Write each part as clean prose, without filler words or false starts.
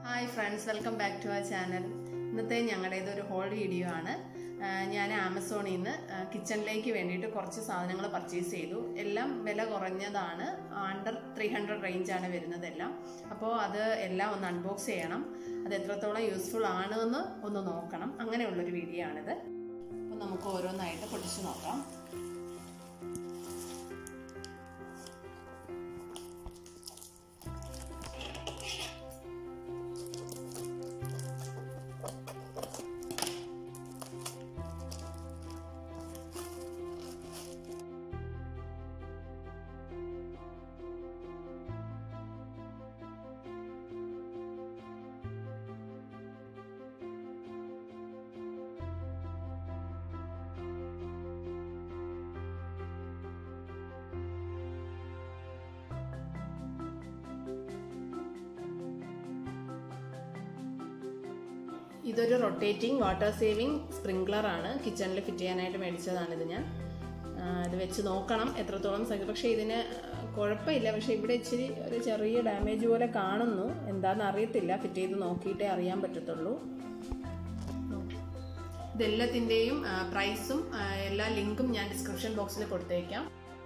Hi friends, welcome back to our channel. ഇന്നത്തെ ഞങ്ങളുടെ ഇതൊരു ഹോൾ വീഡിയോ ആണ്. ഞാൻ ആമസോണിൽ നിന്ന് കിച്ചണിലേക്ക് വേണ്ടിയിട്ട് കുറച്ച് സാധനങ്ങൾ പർച്ചേസ് ചെയ്തു. എല്ലാം വില കുറഞ്ഞതാണ്. അണ്ടർ 300 റേഞ്ച് ആണ് വരുന്നതെല്ലാം. അപ്പോൾ അത് എല്ലാം ഒന്ന് അൺബോക്സ് ചെയ്യണം. അത് എത്രത്തോളം യൂസ്ഫുൾ ആണെന്ന് ഒന്ന് നോക്കണം. അങ്ങനെയുള്ളൊരു വീഡിയോ ആണിത്. അപ്പോൾ നമുക്ക് ഓരോന്നായിട്ട് പൊട്ടിച്ച് നോക്കാം. ഇതൊരു റൊട്ടേറ്റിംഗ് വാട്ടർ സേവിങ് സ്പ്രിംഗ്ലർ ആണ്. കിച്ചണിൽ ഫിറ്റ് ചെയ്യാനായിട്ട് മേടിച്ചതാണ് ഇത്. ഞാൻ ഇത് വെച്ച് നോക്കണം എത്രത്തോളം. പക്ഷേ ഇതിന് കുഴപ്പമില്ല. പക്ഷേ ഇവിടെ ഇച്ചിരി ഒരു ചെറിയ ഡാമേജ് പോലെ കാണുന്നു. എന്താണെന്ന് അറിയത്തില്ല. ഫിറ്റ് ചെയ്ത് നോക്കിയിട്ടേ അറിയാൻ പറ്റത്തുള്ളൂ. ഇതെല്ലാത്തിൻ്റെയും പ്രൈസും എല്ലാ ലിങ്കും ഞാൻ ഡിസ്ക്രിപ്ഷൻ ബോക്സിൽ കൊടുത്തേക്കാം.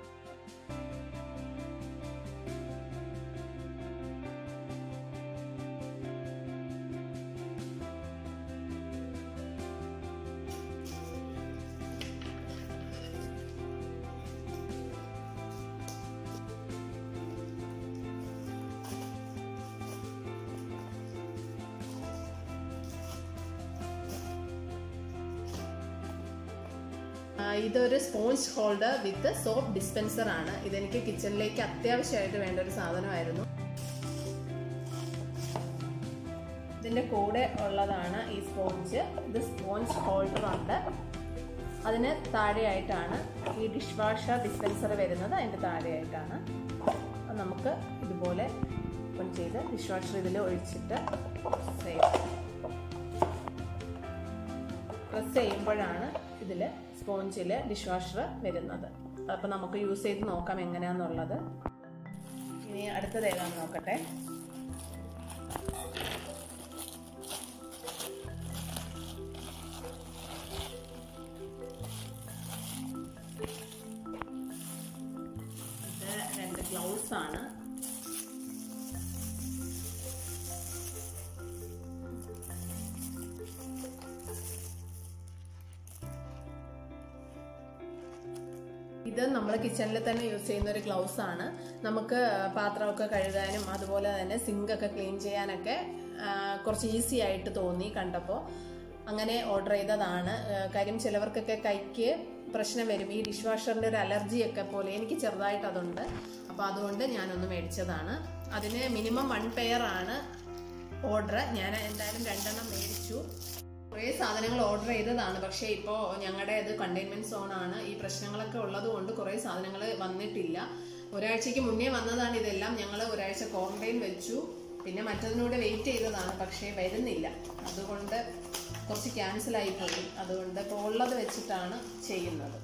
ഇതൊരു sponge holder with soap dispenser ആണ്. ഇതെനിക്ക് കിച്ചണിലേക്ക് അത്യാവശ്യമായിട്ട് വേണ്ട ഒരു സാധനമായിരുന്നു. ഇതിന്റെ കൂടെ ഉള്ളതാണ് ഈ സ്പോഞ്ച്. ഇത് സ്പോഞ്ച് ഹോൾഡർ ഉണ്ട്. അതിന് താഴെയായിട്ടാണ് ഈ ഡിഷ് വാഷർ ഡിസ്പെൻസർ വരുന്നത്. അതിൻ്റെ താഴെയായിട്ടാണ്. നമുക്ക് ഇതുപോലെ ഓപ്പൺ ചെയ്ത് ഡിഷ് വാഷർ ഇതിൽ ഒഴിച്ചിട്ട് പ്രസ് ചെയ്യുമ്പോഴാണ് ഇതിൽ സ്പോഞ്ചിൽ ഡിഷ് വാഷർ വരുന്നത്. അപ്പോൾ നമുക്ക് യൂസ് ചെയ്ത് നോക്കാം എങ്ങനെയാണെന്നുള്ളത്. ഇനി അടുത്തത് ഏതാണെന്ന് നോക്കട്ടെ. ഇത് 2 ഗ്ലൗസ് ആണ്. ഇത് നമ്മൾ കിച്ചണിൽ തന്നെ യൂസ് ചെയ്യുന്ന ഒരു ഗ്ലൗസ് ആണ്. നമുക്ക് പാത്രമൊക്കെ കഴുകാനും അതുപോലെ തന്നെ സിങ്കൊക്കെ ക്ലീൻ ചെയ്യാനൊക്കെ കുറച്ച് ഈസി ആയിട്ട് തോന്നി കണ്ടപ്പോൾ. അങ്ങനെ ഓർഡർ ചെയ്തതാണ്. കാര്യം ചിലവർക്കൊക്കെ കൈക്ക് പ്രശ്നം വരും. ഈ ഡിഷ് വാഷറിൻ്റെ ഒരു അലർജിയൊക്കെ പോലെ എനിക്ക് ചെറുതായിട്ട് അതുണ്ട്. അപ്പോൾ അതുകൊണ്ട് ഞാനൊന്ന് മേടിച്ചതാണ്. അതിന് മിനിമം 1 പെയർ ആണ് ഓർഡർ. ഞാൻ എന്തായാലും 2 എണ്ണം മേടിച്ചു. കുറേ സാധനങ്ങൾ ഓർഡർ ചെയ്തതാണ്. പക്ഷേ ഇപ്പോൾ ഞങ്ങളുടെ ഇത് കണ്ടെയ്ൻമെൻറ്റ് സോണാണ്. ഈ പ്രശ്നങ്ങളൊക്കെ ഉള്ളത് കൊണ്ട് കുറേ സാധനങ്ങൾ വന്നിട്ടില്ല. ഒരാഴ്ചയ്ക്ക് മുന്നേ വന്നതാണ് ഇതെല്ലാം. ഞങ്ങൾ ഒരാഴ്ച ക്വാറന്റൈൻ വെച്ചു. പിന്നെ മറ്റതിനൂടെ വെയിറ്റ് ചെയ്തതാണ്. പക്ഷേ വരുന്നില്ല. അതുകൊണ്ട് കുറച്ച് ക്യാൻസലായി പോയി. അതുകൊണ്ട് ഇപ്പോൾ ഉള്ളത് വെച്ചിട്ടാണ് ചെയ്യുന്നത്.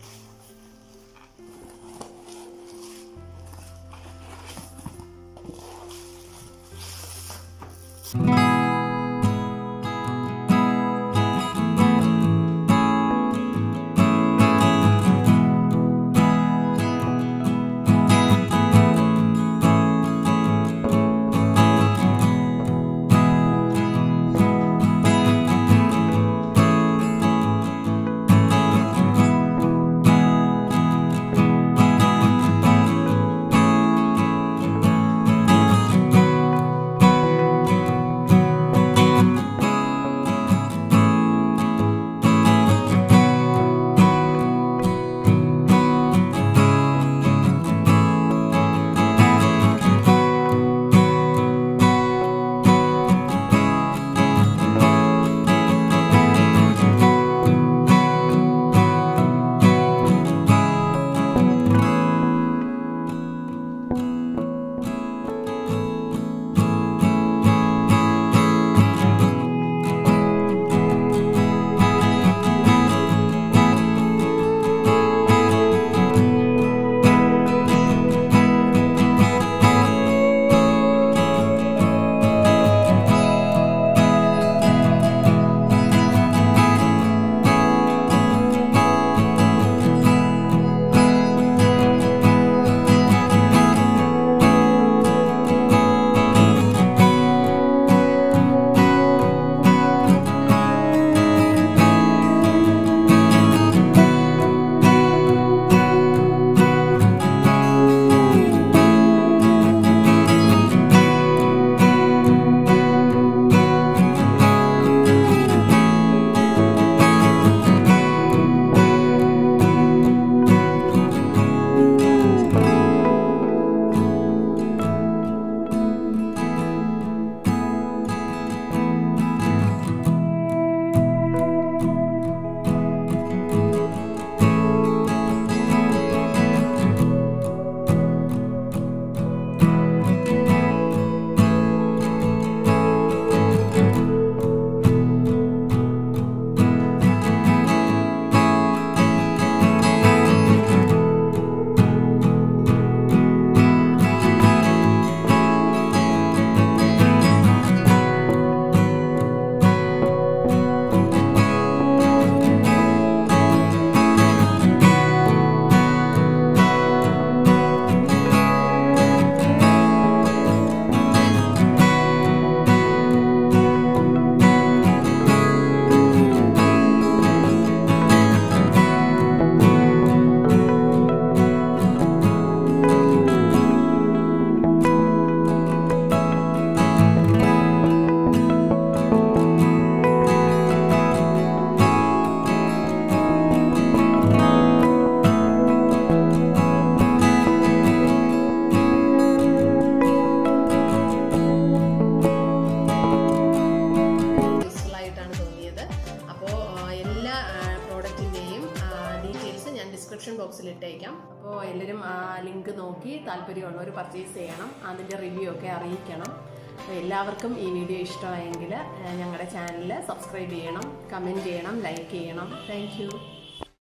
ഡിസ്ക്രിപ്ഷൻ ബോക്സിൽ ഇട്ടേക്കാം. അപ്പോൾ എല്ലാവരും ആ ലിങ്ക് നോക്കി താല്പര്യമുള്ളവർ പർച്ചേസ് ചെയ്യണം, അതിൻ്റെ റിവ്യൂ ഒക്കെ അറിയിക്കണം. അപ്പോൾ എല്ലാവർക്കും ഈ വീഡിയോ ഇഷ്ടമായെങ്കിൽ ഞങ്ങളുടെ ചാനൽ സബ്സ്ക്രൈബ് ചെയ്യണം, കമൻറ്റ് ചെയ്യണം, ലൈക്ക് ചെയ്യണം. Thank U.